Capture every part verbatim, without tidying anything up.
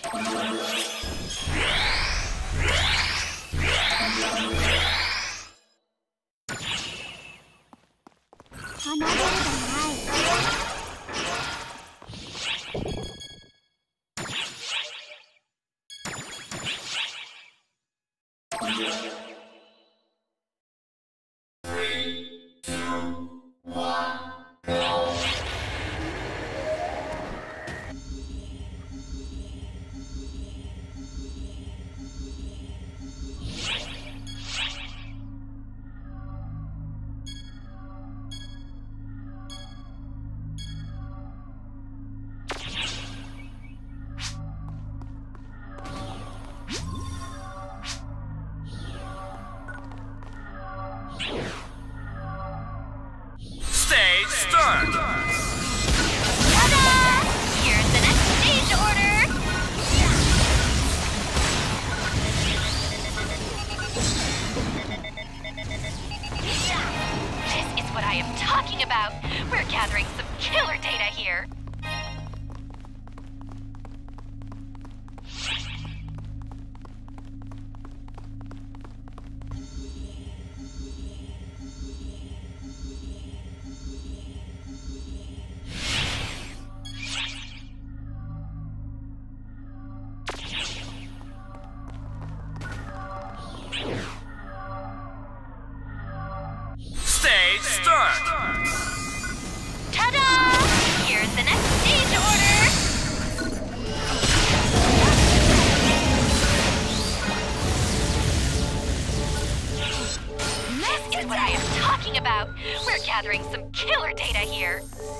Gathering some killer data here.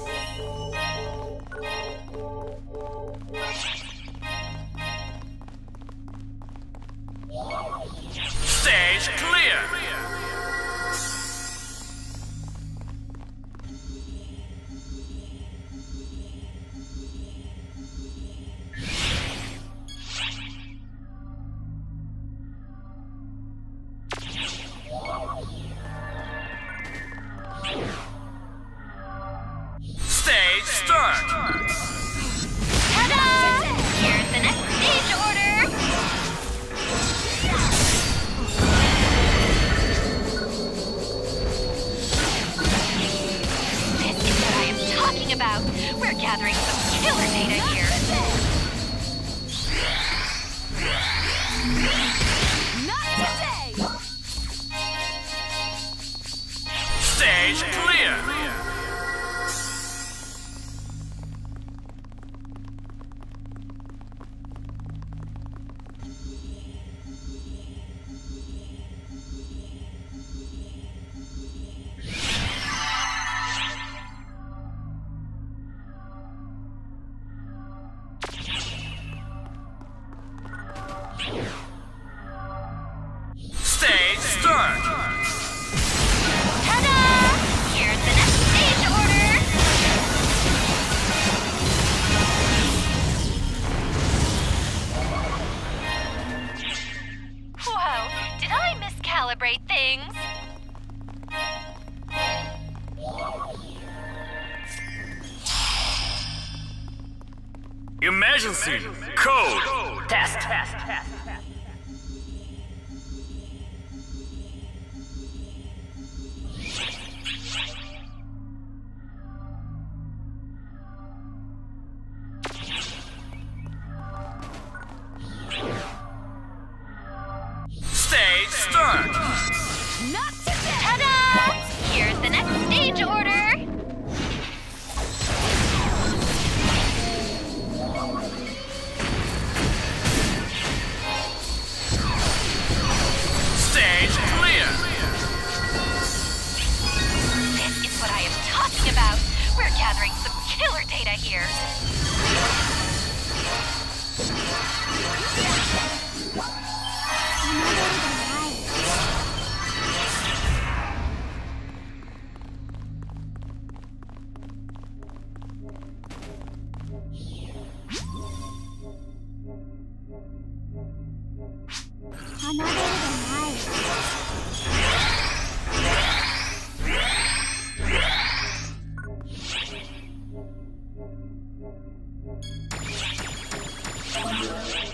Stage clear. Gathering some killer data here. Not today! Stage clear! Stage start! Ta-da! Here's the next stage order! Whoa, did I miscalibrate things? Emergency! Code! Test! Test! Test! Stage start! Not today! Ta-da! Here's the next stage order! Stage clear! This is what I am talking about! We're gathering some killer data here!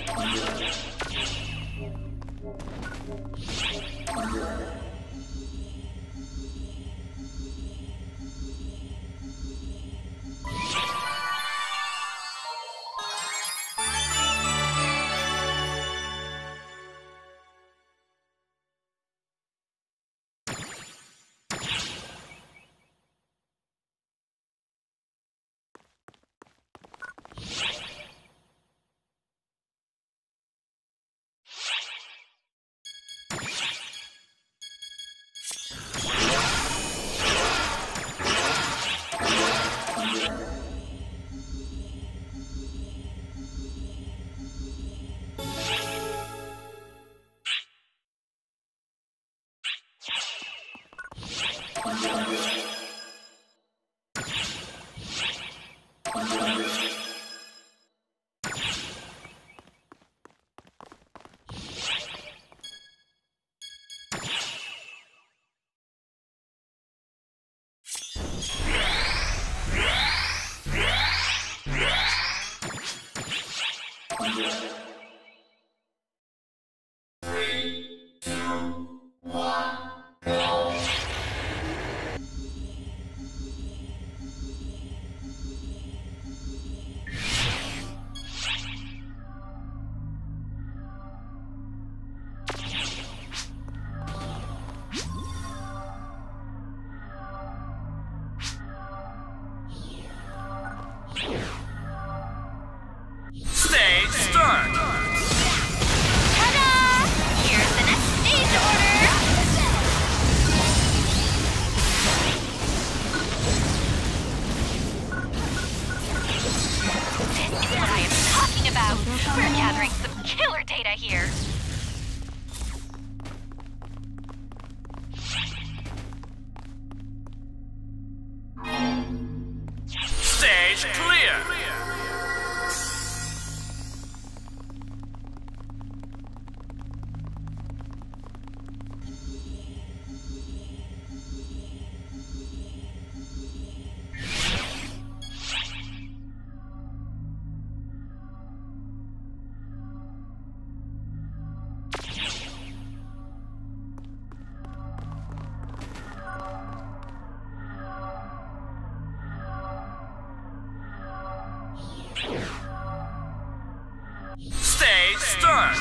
Stage start!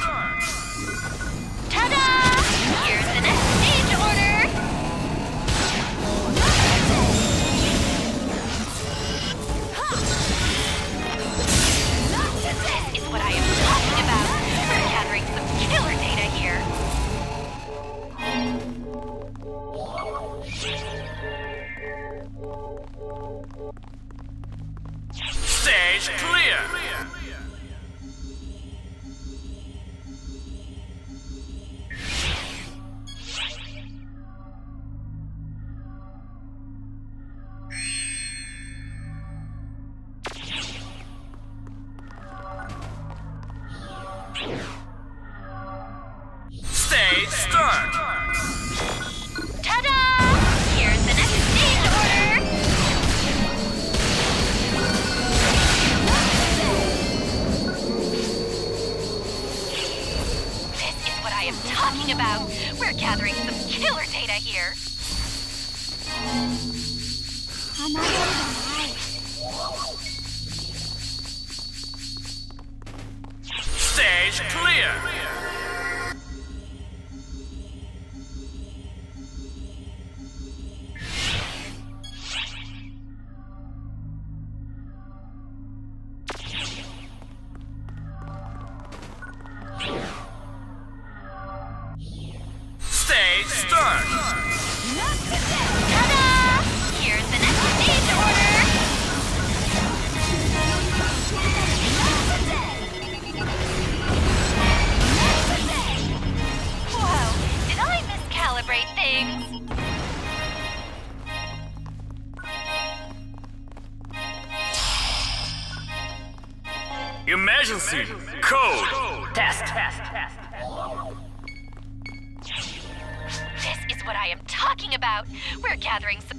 Ta-da! Here's the next stage order! This is what I am talking about! We're gathering some killer data here! Stage clear! Stage start! Ta-da! Here's the next stage order! This is what I am talking about! We're gathering some killer data here! Stage clear! Stage start! Ta-da! Here's the next stage order! Whoa, did I miscalibrate things? Emergency code test. test. This is what I am talking about! We're gathering some...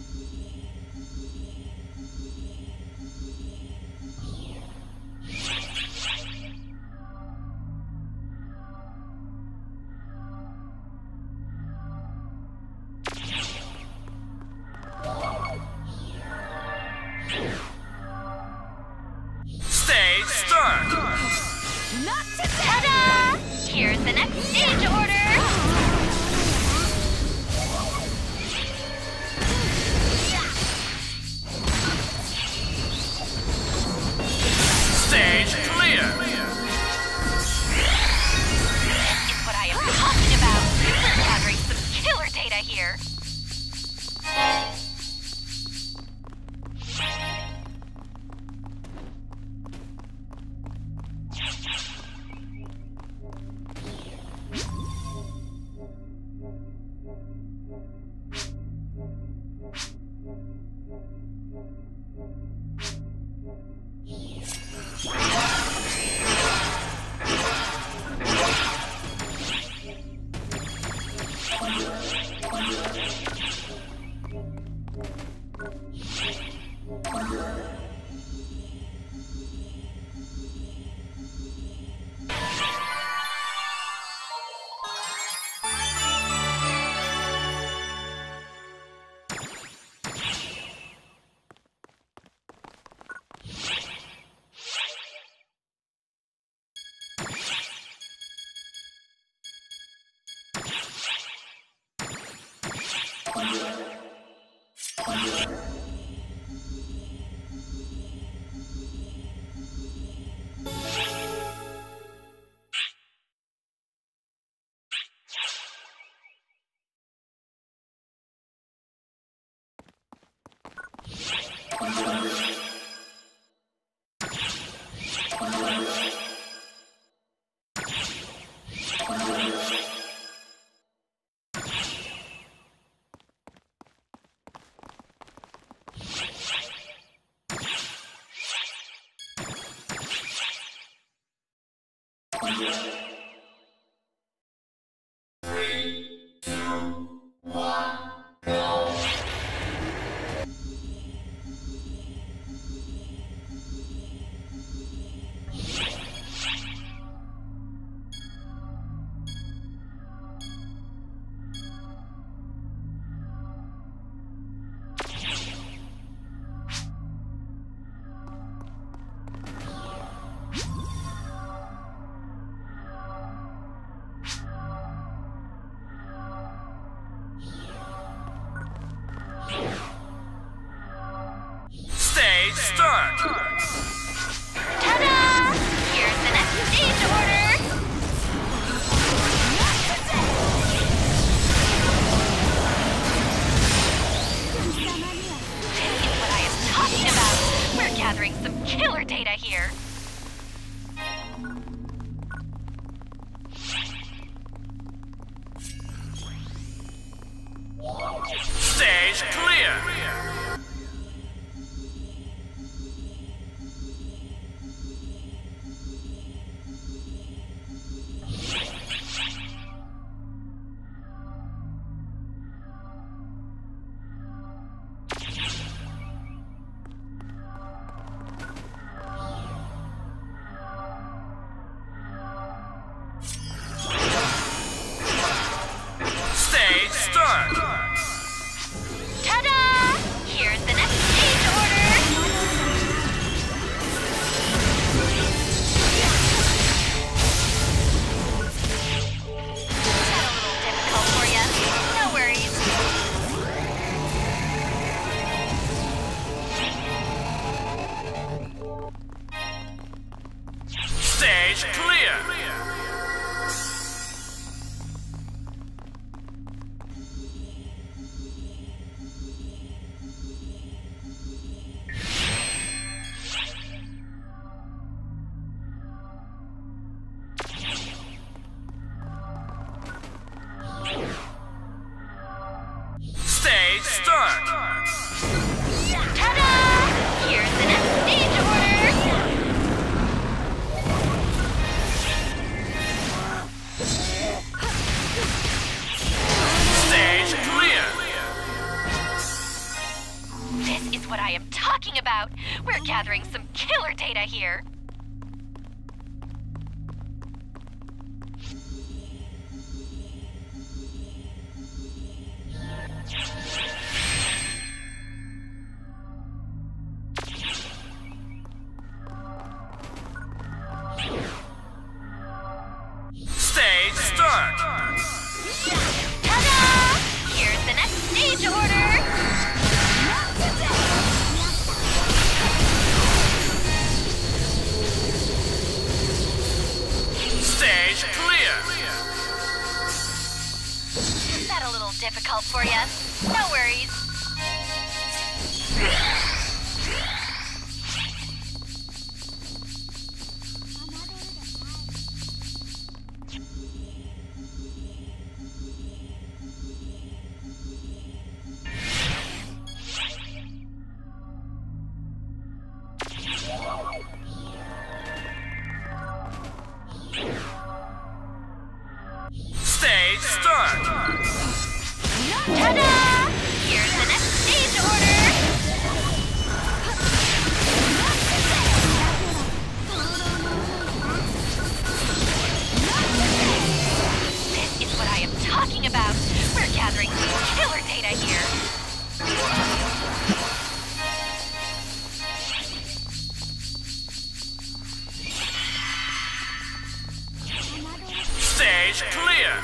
Here's the next stage order! Stage clear! This is what I am talking about! We're gathering some killer data here! Stage start! Ta-da! Here's the next stage order! This is what I am talking about! We're gathering some killer data here! Stage clear! Stage start! Ta-da! Here's the next stage order! Is that a little difficult for you? No worries. Stage clear! Stage start! Ta-da! Here's the next stage order! Stage clear! This is what I am talking about! We're gathering some killer data here! Stage stage order! Not today! Stage clear. Is that a little difficult for you? No worries. Stage start. Ta-da! Here's the next stage order! This is what I am talking about. We're gathering some killer data here. Stage clear.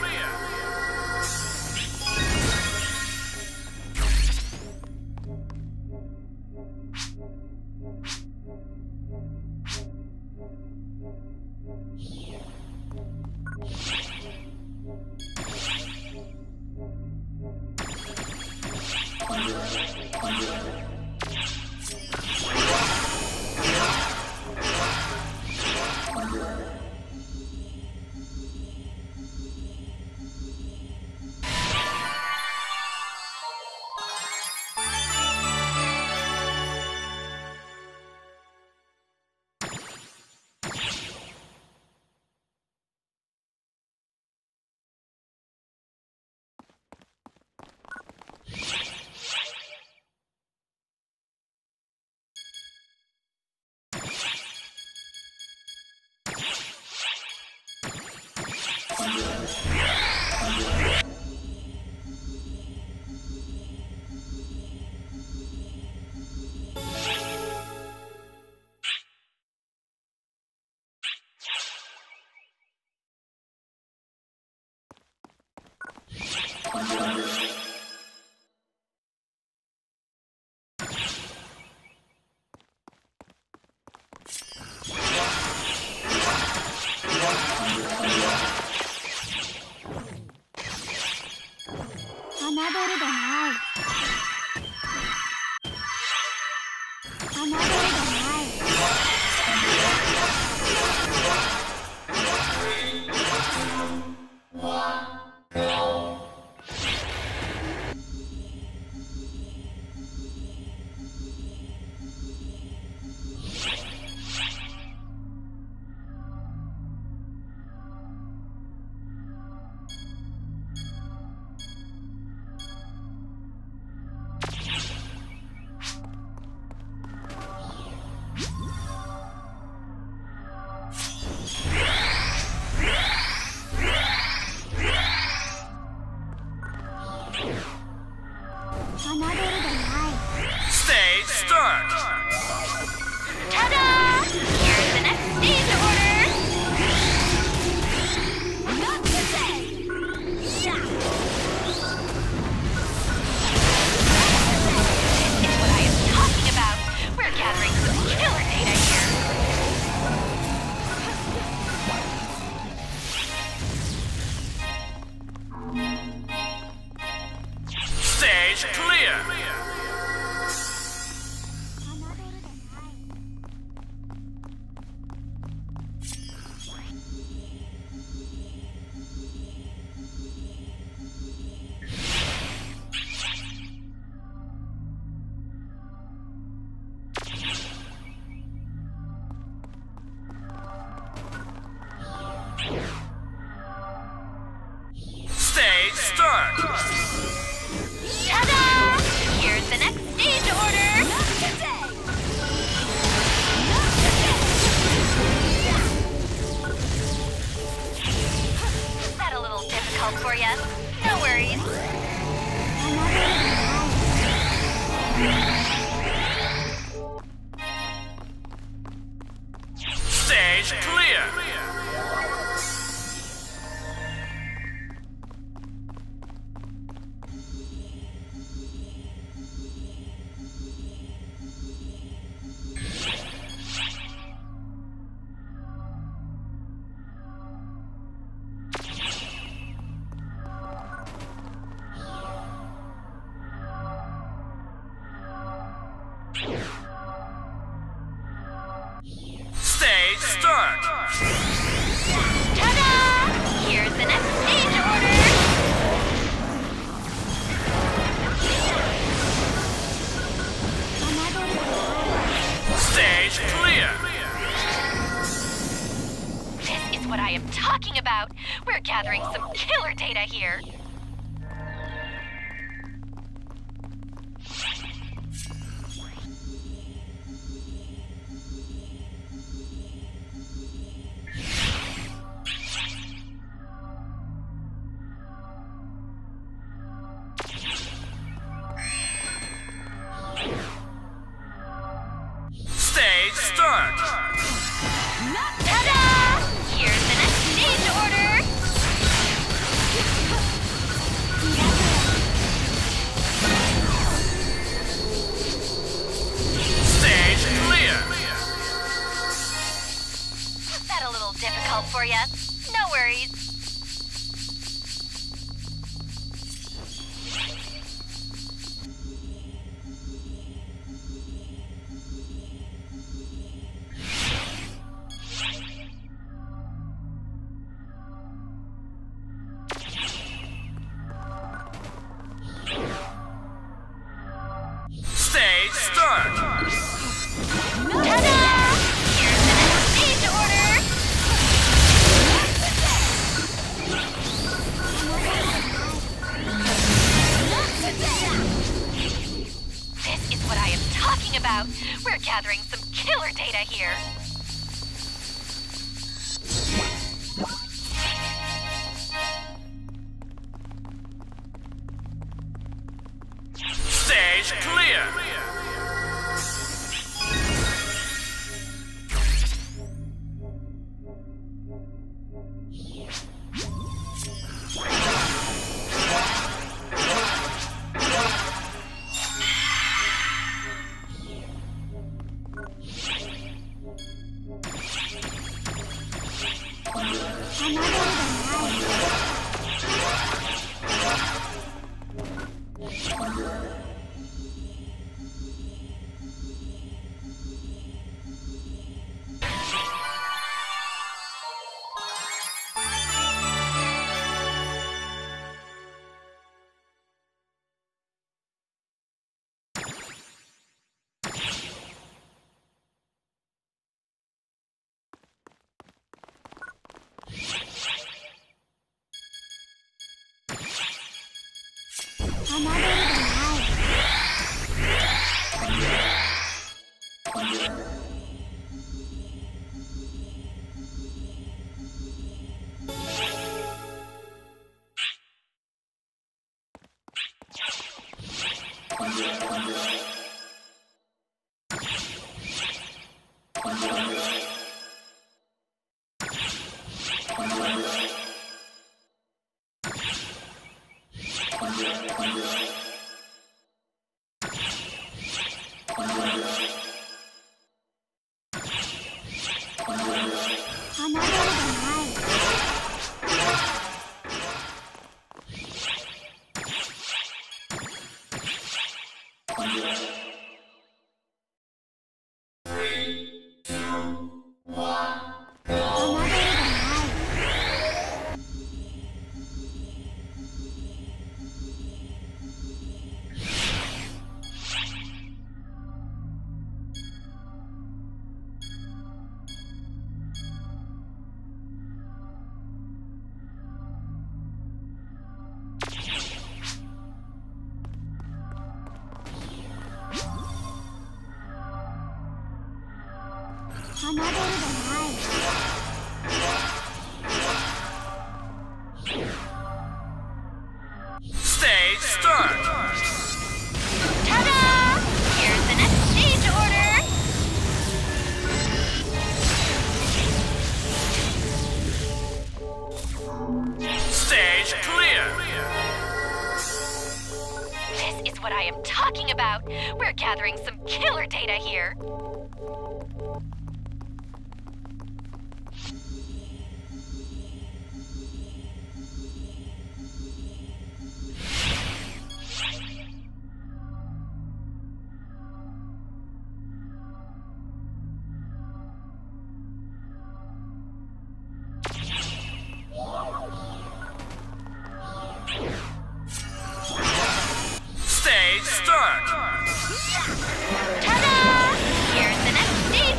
Stage start. Ta-da! Here's the next stage order! Not today! Yeah! This is what I am talking about. We're gathering some killer data here. Stage clear. Stage start. Ta-da! Here's the next stage order! Not today! Not today! Is that a little difficult for you? No worries. Stage clear. about. We're gathering some killer data here. Stage start. Ta-da! Here's the next stage order. Stage clear. Was that a little difficult for you? No worries. Stage start. Ta-da! Here's the next stage order. This is what I am talking about. We're gathering some killer data here. Stage clear. Stage start. Ta-da! Here's the next stage order. Stage clear. This is what I am talking about. We're gathering some killer data here. Stage start. Ta-da! Here's the next stage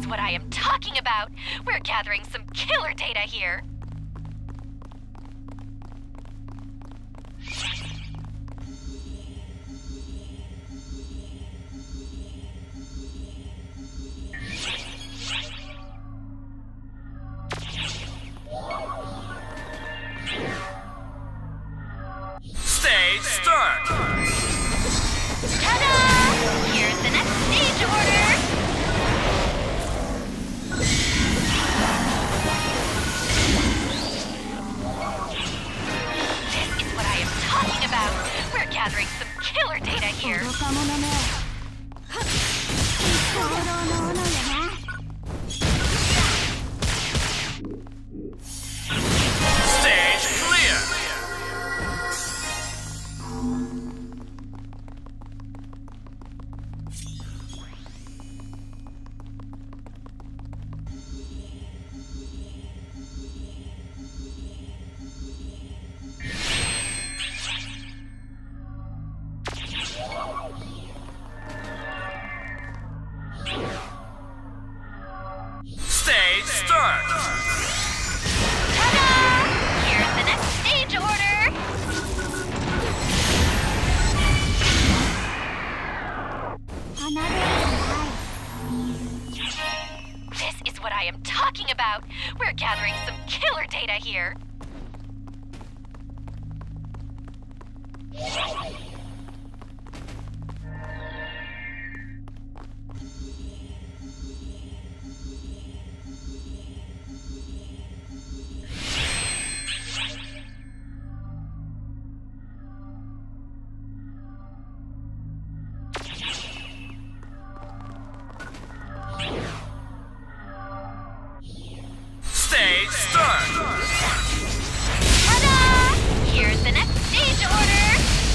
is what I am talking about. We're gathering some killer data here. Stage start! Ta-da! Here's the next stage order. This is what I am talking about. We're gathering some killer data here. Stage clear! Stage start! Ta-da! Here's the next stage order. This is what I am talking about. We're gathering some killer data here. Stage start! Ta-da! Here's the next stage order.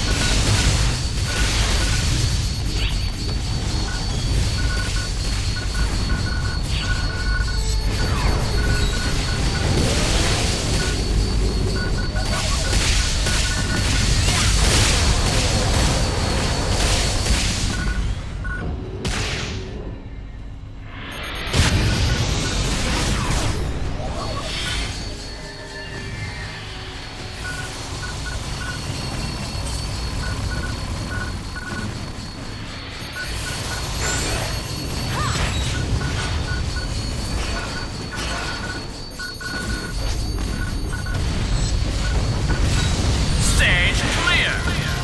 Stage clear!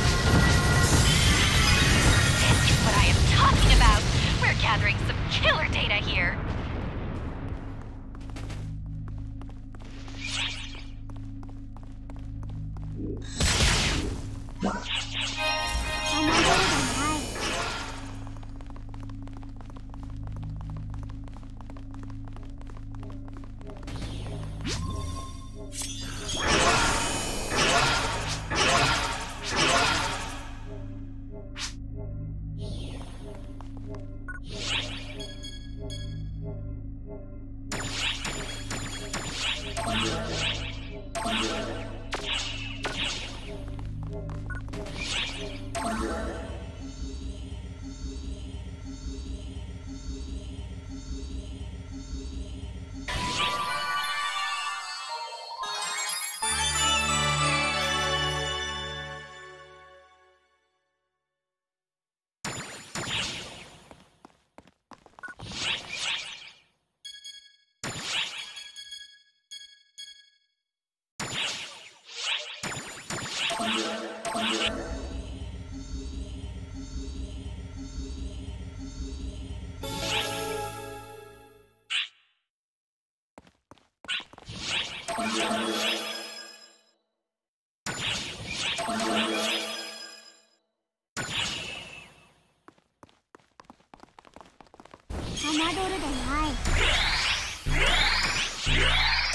This is what I am talking about. We're gathering some killer data here.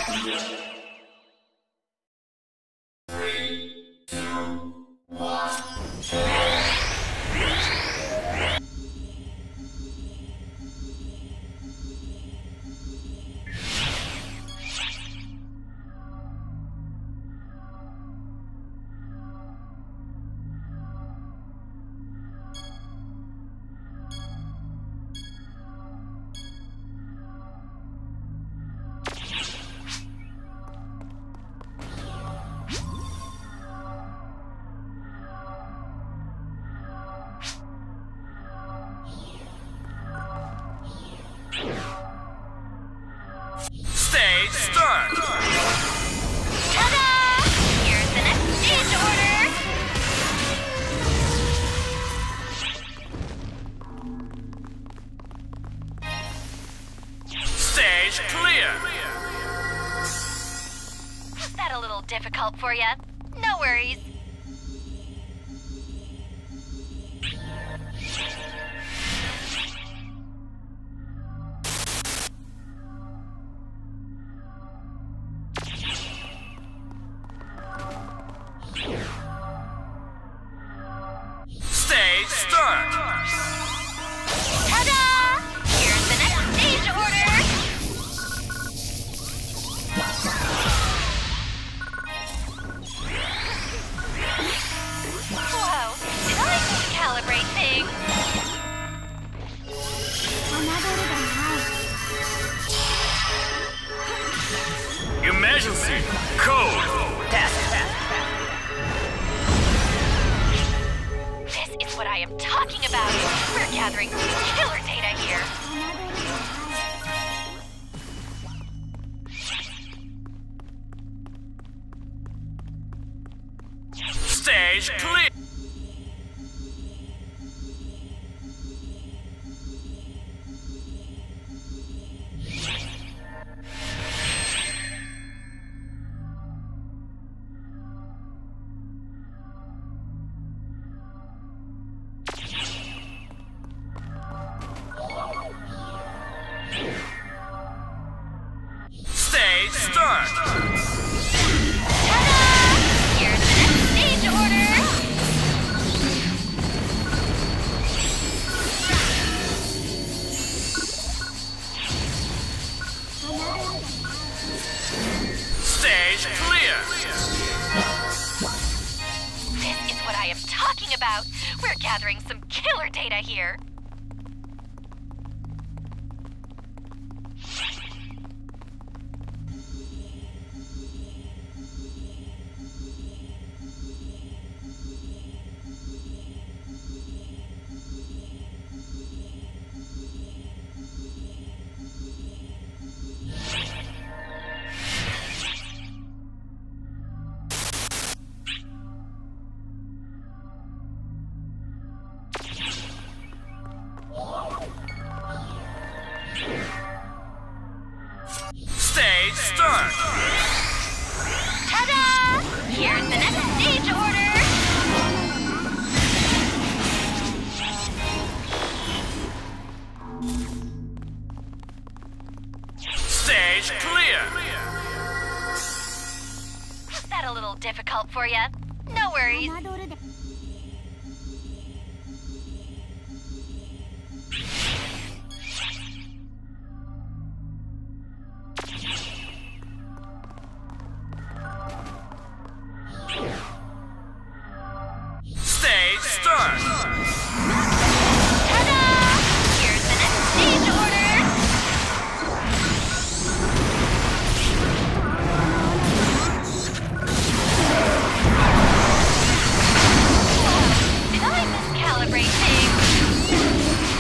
Three, two, one. difficult for you. No worries. Stage start. Ta-da! Here's the next stage order. Whoa, did I miscalibrate things? Emergency code. Test. This is what I am talking about. We're gathering killer data here. Stage clear. Stage start. Ta-da! Here's the next stage order. Stage clear. This is what I am talking about. We're gathering some killer data here. Stage start. Ta-da! Here's the next stage order. Stage clear. Was that a little difficult for you? No worries. Stage start. Ta-da! Here's the next stage order. Whoa, did I miscalibrate things?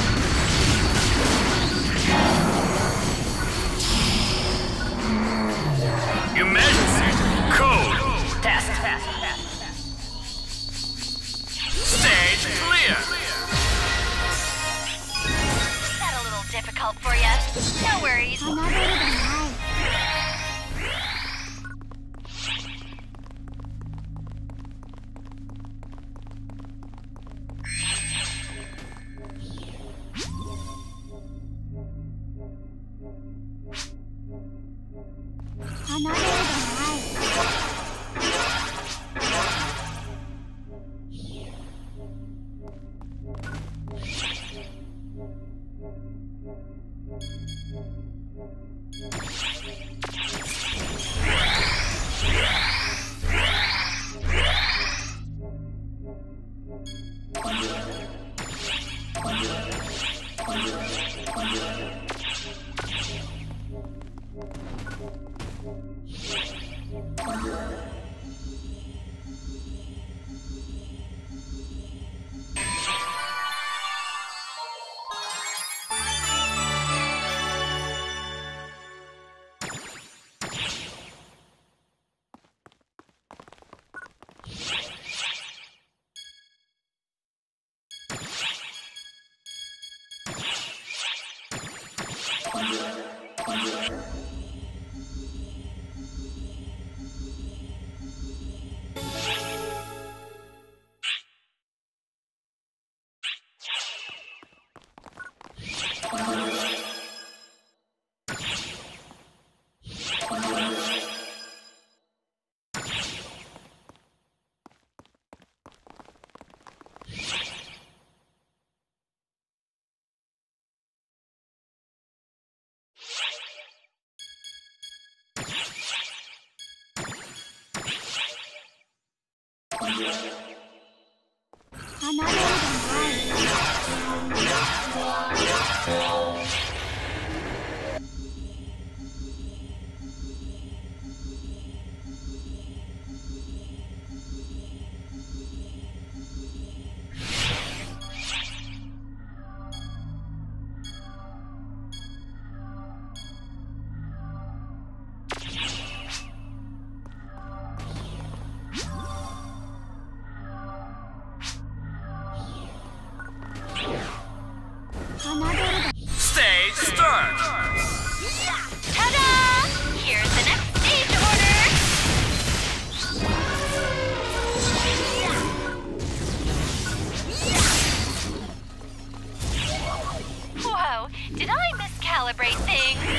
Emergency code. Test. Stage clear. Is that a little difficult for you? No worries. Stage start! Ta-da! Here's the next stage order! Whoa, did I miscalibrate things?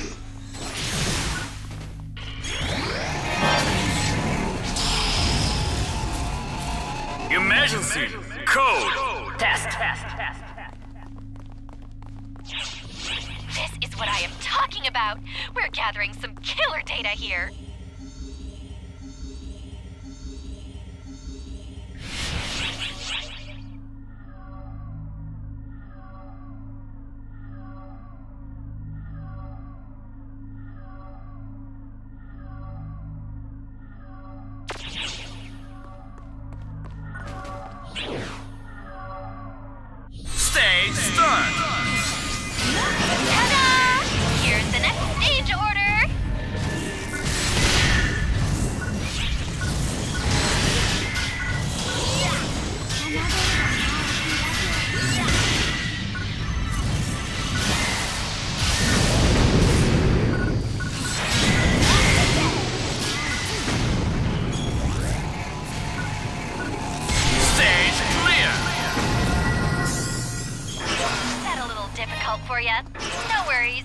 Emergency! Code! Test! This is what I am talking about. We're gathering some killer data here. Stage start! Ta-da! Here's the next stage order! Stage clear! Is that a little difficult for you? No worries.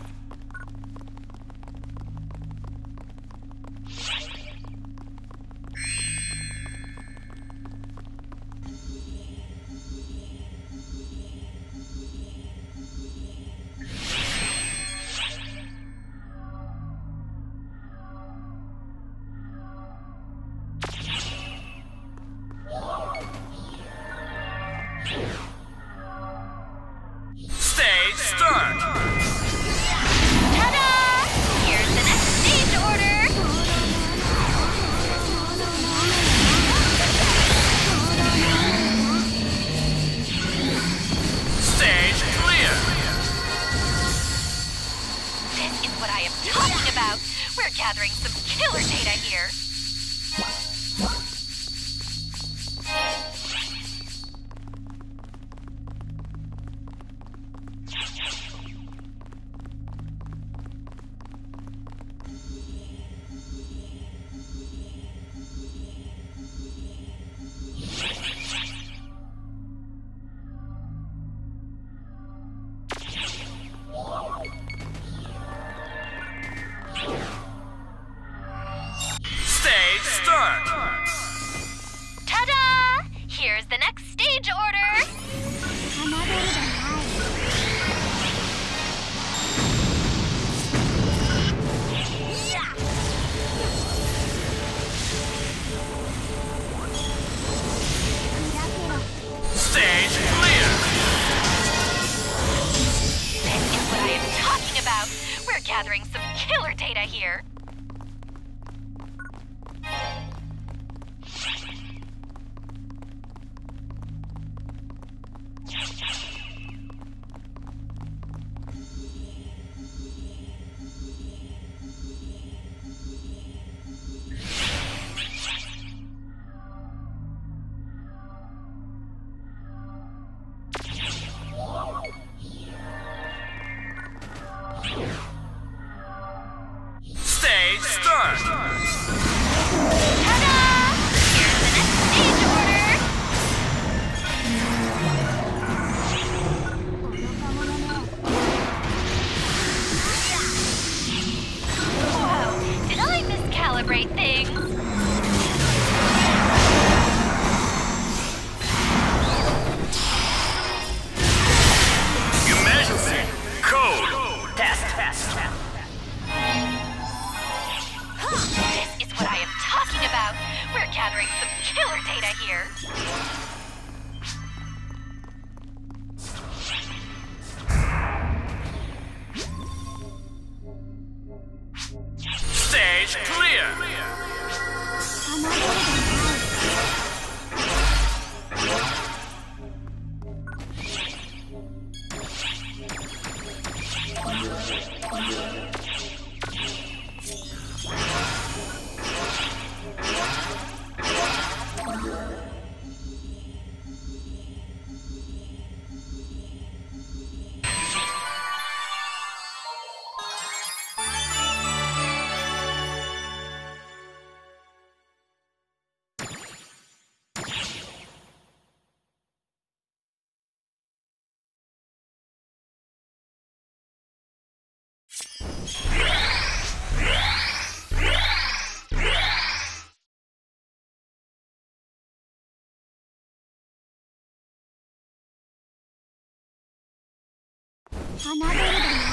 Stage start! Ta-da! Here's the next stage order! Stage clear! This is what I am talking about. We're gathering some killer data here. Stage start! Ta-da! Here's the next stage order! Stage clear! This is what I am talking about. We're gathering some killer data here. Stage 侮れるよ。